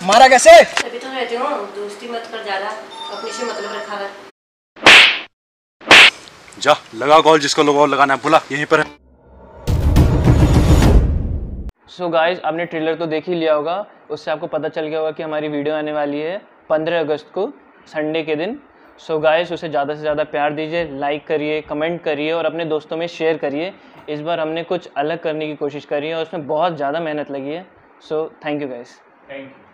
मारा कैसे? तभी तो कहती हूँ दोस्ती मत कर ज्यादा, अपने से मतलब रखा कर। जा लगा कॉल, जिसको लोग और लगाना है बुला, यहीं पर है। सो गाइज, आपने ट्रेलर तो देख ही लिया होगा, उससे आपको पता चल गया होगा कि हमारी वीडियो आने वाली है 15 अगस्त को, संडे के दिन। सो गाइज, उसे ज़्यादा से ज़्यादा प्यार दीजिए, लाइक करिए, कमेंट करिए और अपने दोस्तों में शेयर करिए। इस बार हमने कुछ अलग करने की कोशिश करी है और उसमें बहुत ज़्यादा मेहनत लगी है। So thank you guys. Thank you.